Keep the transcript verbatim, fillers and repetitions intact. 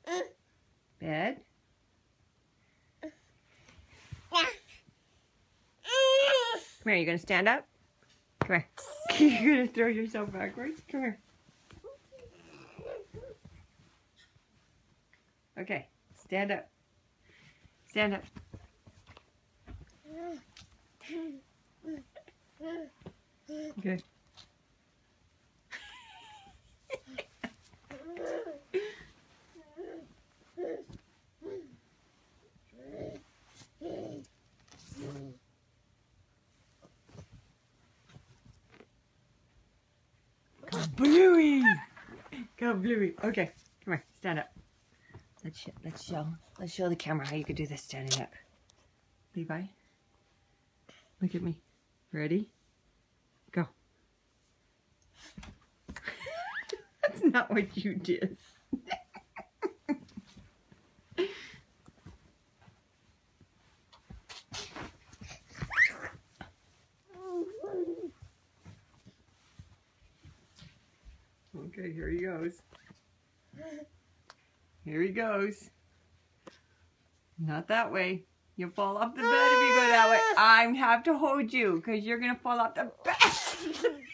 Bed. Come here, you gonna stand up? Come here. You're gonna throw yourself backwards? Come here. Okay, stand up. Stand up. Okay. Go Bluey! Go Bluey. Okay, come here, stand up. Let's show, let's show, let's show the camera how you could do this standing up. Levi, look at me. Ready? Go. That's not what you did. Okay, here he goes. Here he goes. Not that way. You'll fall off the bed if you go that way. I have to hold you because you're going to fall off the bed.